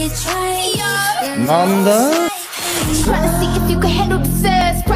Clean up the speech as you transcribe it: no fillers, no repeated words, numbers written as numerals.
なんだ Trying to see if you can handle the fast